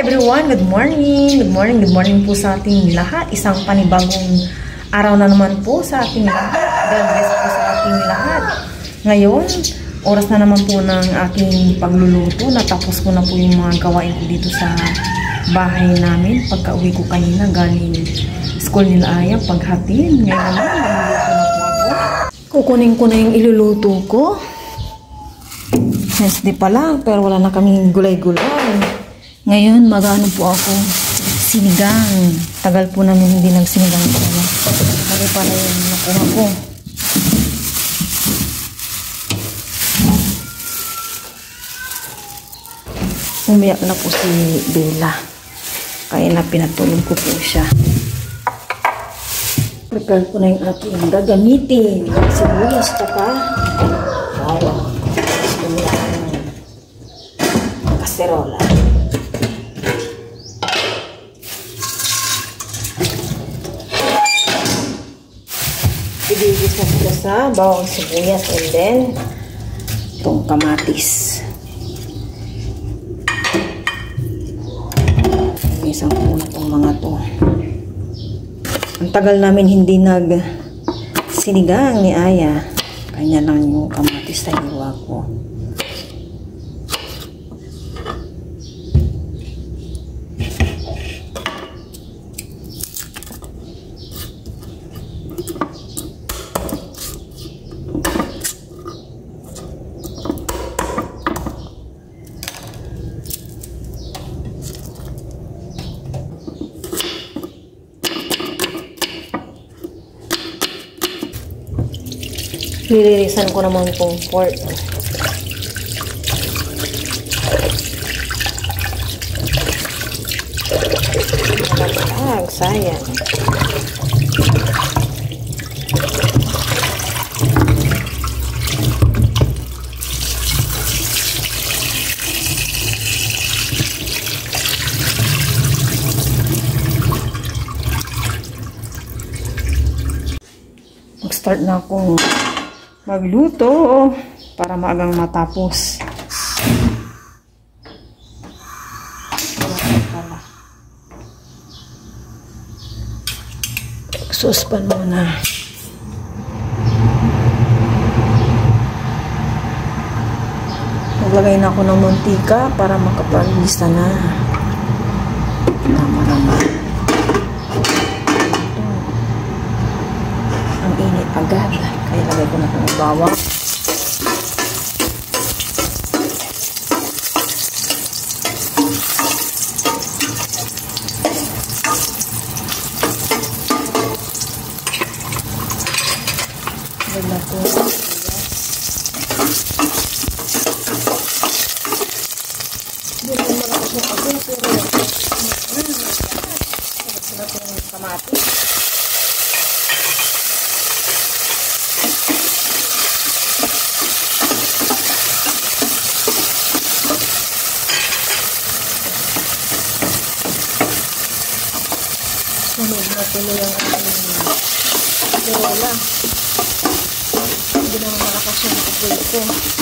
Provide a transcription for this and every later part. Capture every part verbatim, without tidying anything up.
everyone! Good morning! Good morning! Good morning po sa ating lahat. Isang panibagong araw na naman po sa ating lahat. God bless po sa ating lahat. Ngayon, oras na naman po ng aking pagluluto. Natapos ko na po yung mga gawain ko dito sa bahay namin. Pagka uwi ko kanina galing school nila Aya, paghatid. Ngayon naman, magluluto na po ako. Kukunin ko na yung iluluto ko. Yes, di pala, pero wala na kaming gulay-gulay. Ngayon, mag-ano po ako, sinigang. Tagal po namin hindi nagsinigang ko. Mali pala yung nakuha ko. Umiyak na po si Bella. Kaya na pinatulog ko po siya. Prepare ko na yung aking gagamitin. Sibuyas pa ka. Wow. Kaserola. Ibigis na sila sa bawang sibuyas and then itong kamatis. Isang po na itong mga to. Ang tagal namin hindi nag sinigang ni Aya. Kanya lang yung kamatis na hiwa ko. Lilirisan ko naman itong pork. Nakalag, sayang. Mag-start na akong magluto para maagang matapos. Suspan muna. Maglagay na ako ng mantika para makapagisa na. Tama-rama. Ang init agad. Kaya lagay ko na itong bawang. Lagay na ito. Hindi naman malakas yung agay, pero lagay na itong kamatis. Sunod na tuloy ang aking kaserola. Hindi naman malakas yung apoy ko.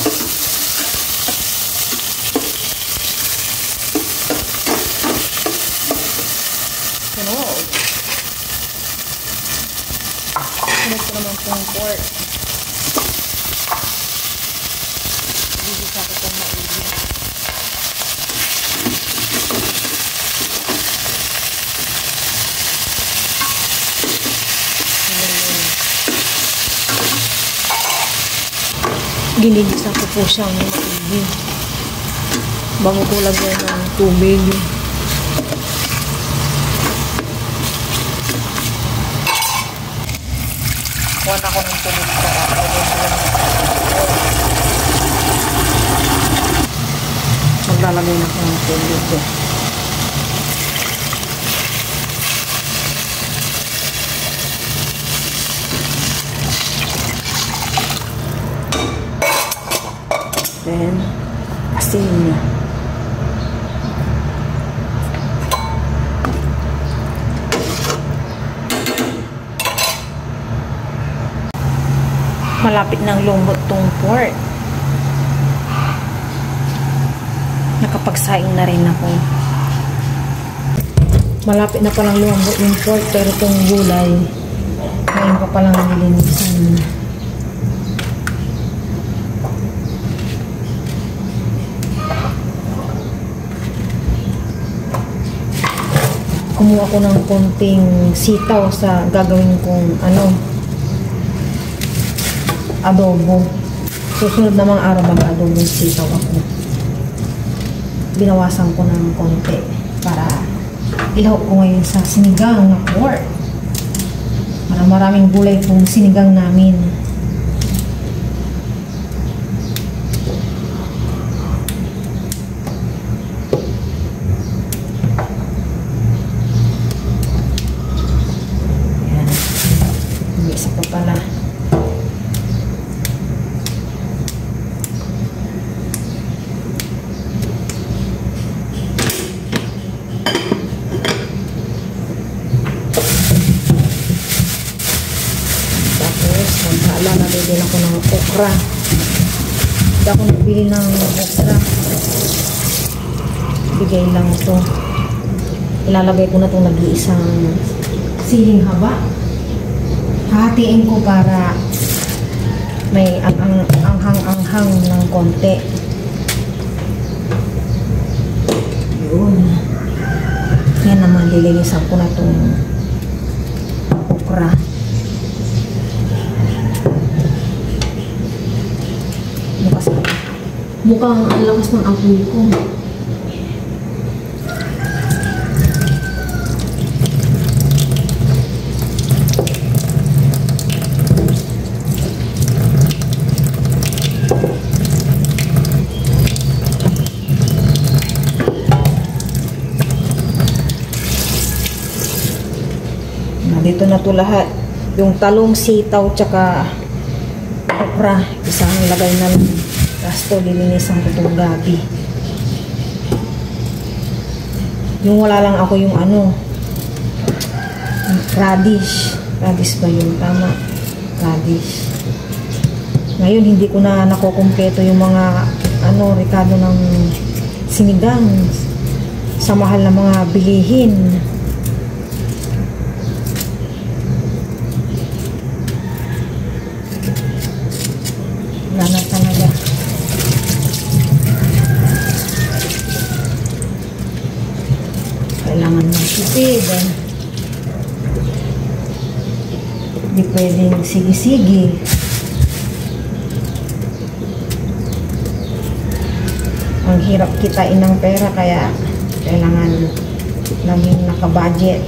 Sunod. Sunod ko naman itong pork. Bibisa ko itong maigi. Ginigisa ko po siyang maigi bago ko lagyan ng tubig. Kuha na ko ng tubig para maglalagay na ko ng tubig. Then, asin. Malapit ng lumbot tong pork. Nakapagsaing na rin ako. malapit na palang lumambot yung pork, pero itong gulay ngayon pa palang nilinisan. Kumuha ko ng konting sitaw sa gagawin kong ano, adobo. Susunod na mga araw mag-adobo ng sitaw ako. Binawasan ko ng konti para ilaw ko ngayon sa sinigang na pork. Marang maraming gulay kung sinigang namin. Isa pa pala. Tapos, maghala na din ako ng okra. Hindi ako nagbili ng okra. Bigay lang ito. Ilalagay ko na itong nag-iisang siling haba. Hatiin ko para may anghang-anghang ng konti. Yun. Yan naman, lilinisan ko na itong okra. Bukas, mukhang ang lakas ng apoy ko. Dito na to lahat. Yung talong, sitaw, tsaka okra. Isang lagay na lang. Tapos to, lilinisan ko itong gabi. Yung wala lang ako yung ano, radish. Radish ba yun? Tama. Radish. Ngayon, hindi ko na nakukumpleto yung mga ano, rekado ng sinigang sa mahal na mga bilihin. Wala na talaga. Kailangan ng tipid. Hindi pwedeng sige-sige. Ang hirap kitain ng pera, kaya kailangan laging naka-budget.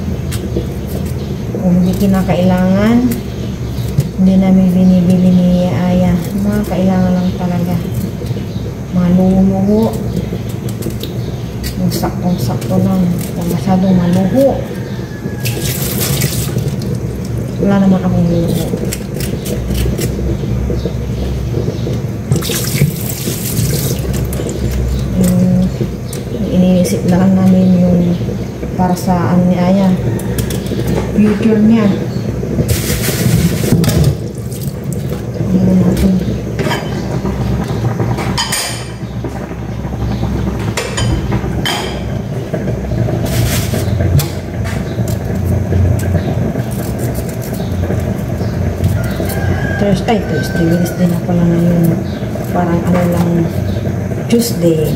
Kung hindi kinakailangan, hindi namin binibili ni Aya. Mga kailangan lang talaga. Mga luho-luho. Yung saktong-sakto lang. Kung masyadong maluho, wala naman akong luho. Yung iniisip lang namin yung para sa ano ni Aya, future niya. Thursday, Thursday, Wednesday na pala ngayon. Parang ano lang, Tuesday.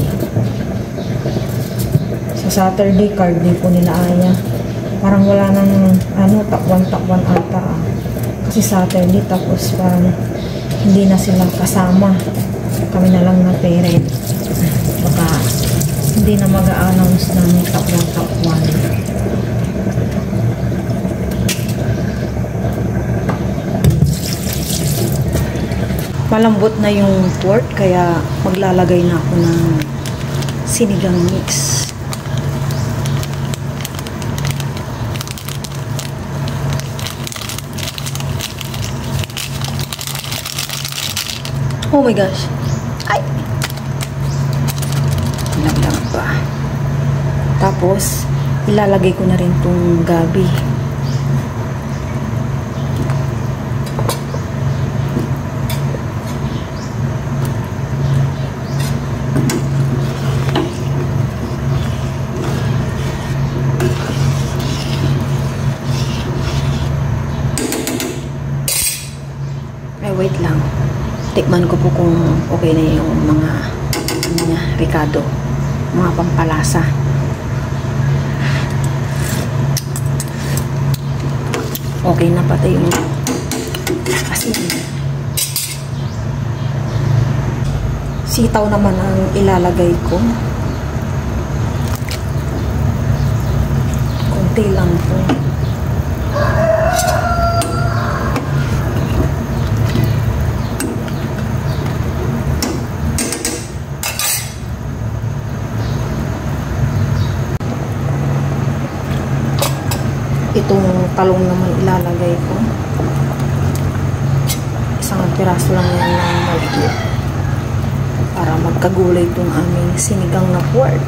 Sa Saturday, card day po nila Aya. Parang wala nang ano, takwan-takwan ata. Ah. Kasi Saturday, tapos parang hindi na sila kasama. Kami na lang na parent. Baka hindi na mag-a-announce ng takwan-takwan. Malambot na yung pork, kaya maglalagay na ako ng sinigang mix. Oh my gosh. Ay! Naglang pa. Tapos, ilalagay ko na rin tong gabi. wait lang. Tikman ko po kung okay na yung mga ano niya, ricado. Mga pampalasa. Okay na pati yung asin. Sitaw naman ang ilalagay ko. Konti lang po. Itong talong naman ilalagay ko. Isang piraso lang yan ng maliit para magkagulay itong aming sinigang na pork.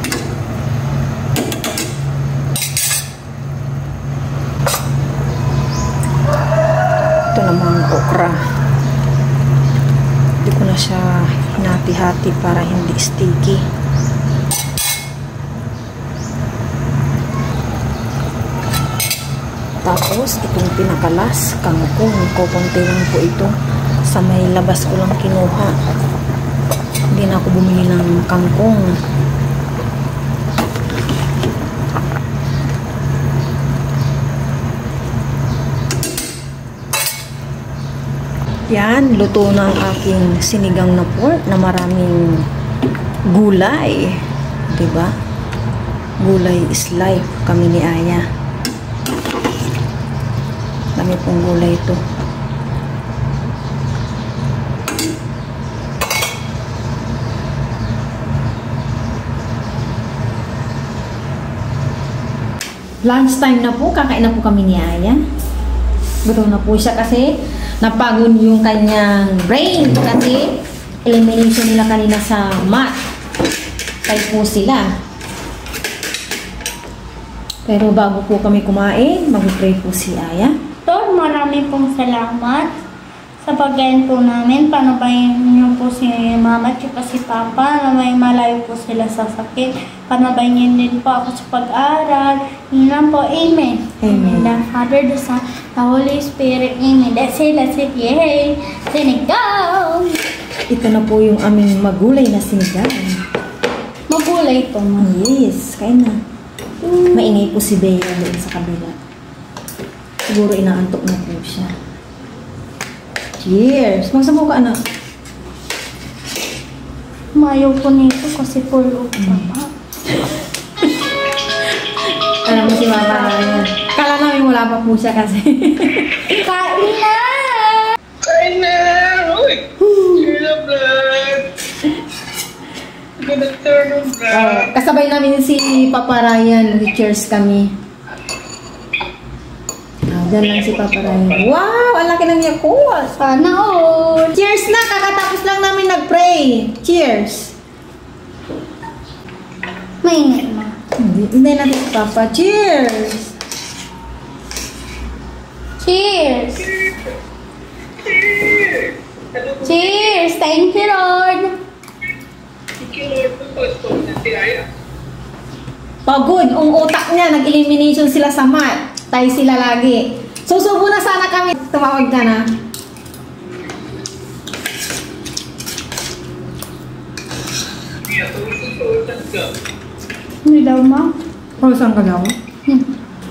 Ito naman okra. Hindi ko na siya hinati-hati para hindi sticky. Tapos, itong pinakalas, kangkong. Kukunti lang po ito. Sa may labas ko lang kinuha. Hindi na ako bumili ng kangkong. Yan, luto na ang aking sinigang na pork na maraming gulay. Diba? Gulay is life. Kami ni Aya. Dami pong gulay ito. Lunch time na po. Kakain na po kami ni Aya. Gutom na po siya kasi napagod yung kanyang brain kasi elimination nila kanina sa math. Type po sila. Pero bago po kami kumain, mag-pray po si Aya. Lord, marami pong salamat sa pagkain po namin. Panabayin niyo po si Mama at si Papa na may malayo po sila sa sakit. Panabayin niyo din po ako sa pag-aaral. Yun lang po. Amen. Amen. The Father, the Son, the Holy Spirit. Amen. That's it, that's it. Yay! Sinigang! Ito na po yung aming magulay na sinigang. Magulay ito, Ma. Yes, kain na. Mm. Maingay po si Bea doon sa kabila. Siguro inaantok na po siya. Cheers! Magsabaw ka, anak. Mayaw po nito kasi full of Mama. Alam mo si Mama yan. Kala namin wala pa po siya kasi. Kain na! Kain na! Uy! Turn of blood! Gonna turn of blood! Uh, kasabay namin si Papa Ryan. Cheers kami. Diyan lang si Papa Ryan. Wow! Ang laki ng Yakult! Sana all! Cheers na! Kakatapos lang namin nag-pray. Cheers! Mainit, Ma. Hindi, hindi natin si Papa. Cheers! Cheers! Cheers! Thank you, Lord! Thank you, Lord. Pagpapos na si Aya. Pagod. Ang utak niya. Nag-elimination sila sa math. Tayo sila lagi. Susubo na sana kami. Tumawag ka na. Hindi daw, Ma. Oh, saan ka daw? Hmm.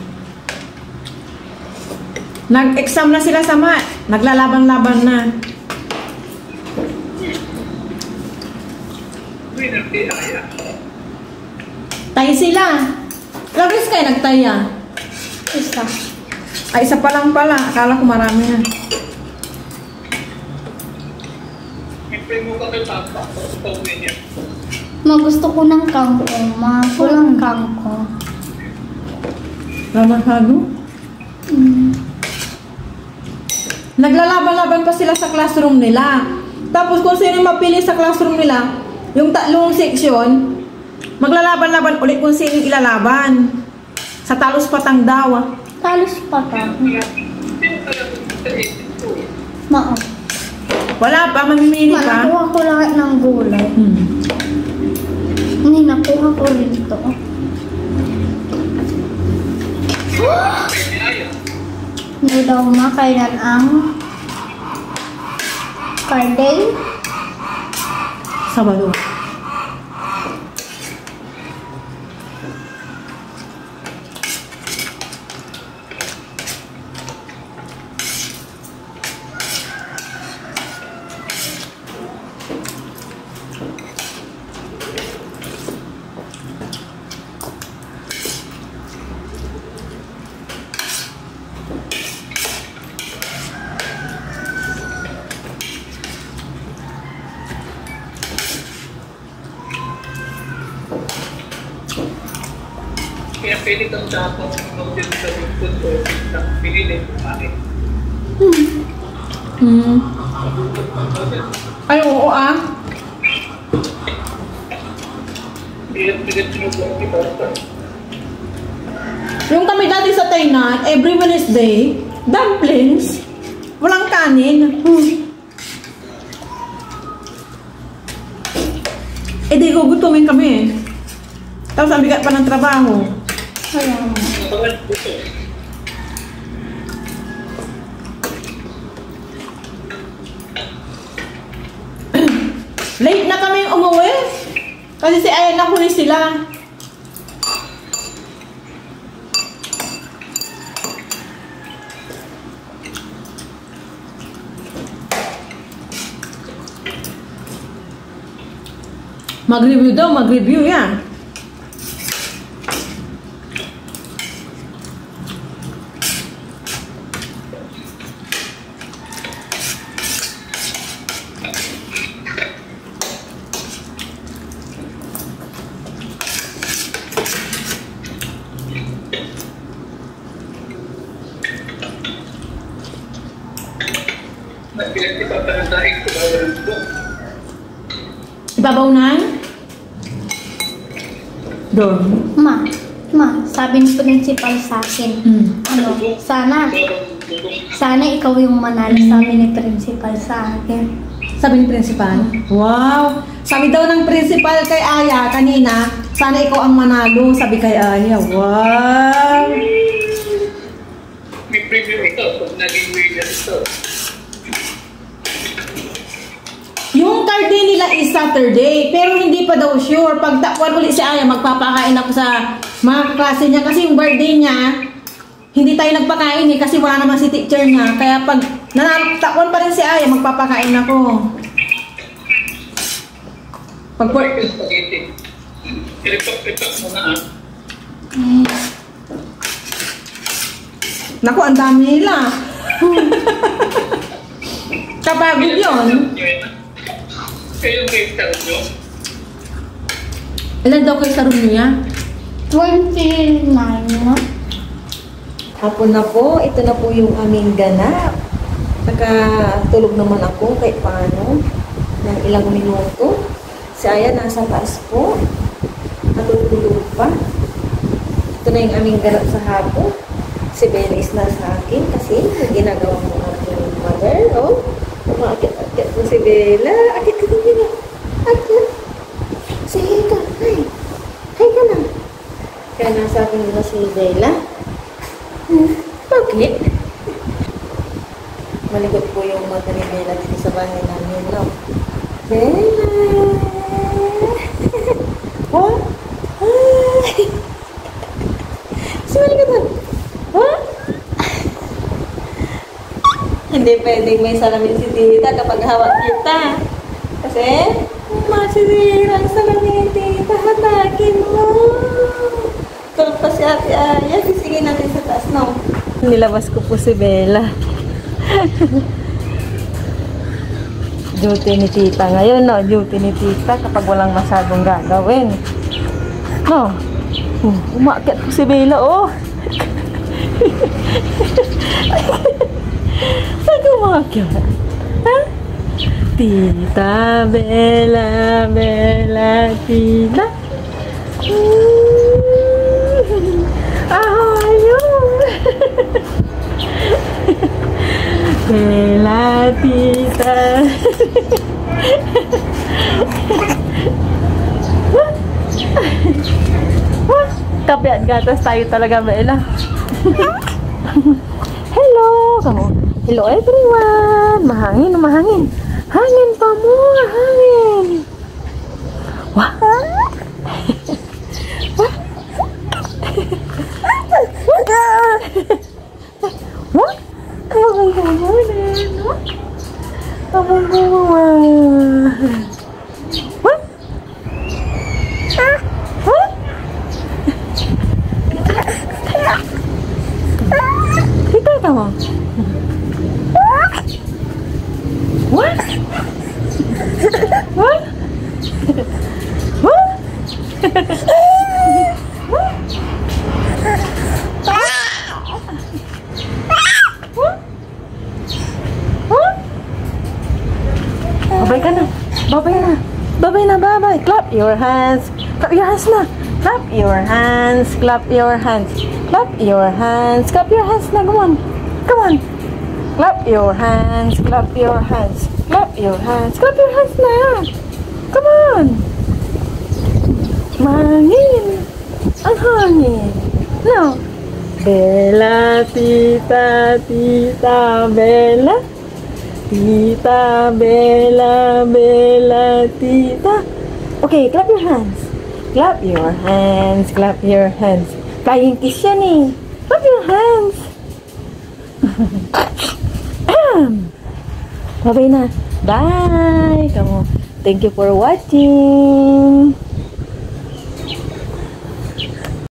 Nag-exam na sila sa math. Naglalaban-laban na. Winner si Aya. Tayo sila. Labis kayo nagtaya. Isa. Ay, isa pa lang pala. Akala ko marami na. Siyempre mo ka kay Papa. Pauwi niya. Ma, gusto ko ng kangkong, Ma. Walang kangkong. Lamakago? Mm. Naglalaban-laban pa sila sa classroom nila. Tapos kung sino yung mapili sa classroom nila, yung tatlong section, maglalaban-laban ulit kung sino yung ilalaban. Sa talos patang daw. Talos pa ka. Sino ka lang sa isip ko? Ma, Wala pa, mamimili Ma, pa. nakuha ko lahat ng gulay. Hmm. Hindi, nakuha ko rito. Kay Aya. Hindi daw, Ma, kailan ang Friday. Sabado. Kaya pwede kang tapos mag din sa food o pinili ko bakit. Hmm. Ay, oo ah. Pilit-pilit sinubukan kita. Yung kami dati sa Tainan, every Wednesday, dumplings, walang kanin. Hmm. Eh di gugutumin kami eh. Tapos ang bigat pa ng trabaho. Kaya nga. Late na kaming umuwi. Kasi si Ayan na huli sila. Mag-review daw, mag-review yan. Nagpilit kita pa ng dahil ko ba walang ito. Ibabaw na? Doon. Ma, ma, sabi ni principal sa akin, Hmm. ano, sana, sana ikaw yung manalo, sabi ni principal sa akin. Sabi ni principal? Wow! Sabi daw ng principal kay Aya kanina, sana ikaw ang manalo. Sabi kay Aya, wow! May preview ito kung naging winner ito. Yung card din nila is Saturday, pero hindi pa daw sure. Pag takwan ulit si Aya, magpapakain ako sa mga klase niya. Kasi yung birthday niya, hindi tayo nagpakain eh, kasi wala naman si teacher niya. Kaya pag nanatakwan pa rin si Aya, magpapakain ako. Pag Michael Spaghetti. Iripak-ripak mo na ah. Mm. Naku, ang dami nila. Kapagod yun. Kayo may taro nyo? Ilan daw kayo sa room niya? twenty-nine, no? Hapon na po, ito na po yung aming ganap. Nakatulog naman ako kahit paano ng ilang minuto. Si Aya nasa taas po. Natutulog pa. Ito na yung aming ganap sa hapon. Si Bella is nasa akin kasi ginagawa mo aking mother. Oh, umakit-akit po si Bella. Akit ka din Bella. Akit. Sige ka. Hi. Hi ka na. Kaya nasa akin nila si Bella. Hmm, bakit? Maligot po yung mata ni Bella dito sa bahay namin, no? Bella! What? Hi! Sumali ka doon! What? Hindi pwedeng may salamin si tita kapag hawak kita. Kasi, masisira ang salamin ni tita. Hatakin mo! Tulog pa si Ate Aya. Sisingin natin sa taas, no? Nilabas ko po si Bella. Duty ni tita ngayon, no? Duty ni tita kapag walang masyadong gagawin. No? Uh, umakit po si Bella, oh! Saan umakit? Ha? Tita, Bella, Bella, tita. Ayun! Bella, tita. Kape at gatas tayo talaga, Bella. Hello! Kamu. Hello everyone! Mahangin, mahangin. Hangin pa more, hangin. Wah. Wah. What? Abang kemudian, what? Abang kemudian. What? What? Kita kamu. What? What? What? Babay ka na. Babay na. Babay na, babay. Clap your hands. Clap your hands na. Clap your hands. Clap your hands. Clap your hands. Clap your hands na. Come on. Come on. Clap your hands. Clap your hands. Clap your hands. Clap your hands na. Come on. Hangin. Ang hangin. No. Bella, tita, tita, Bella. Tita, Bella, Bella, tita. Okay, clap your hands. Clap your hands. Clap your hands. Flying kiss yan eh. Clap your hands. Bye-bye na. Bye. Kamu. Thank you for watching.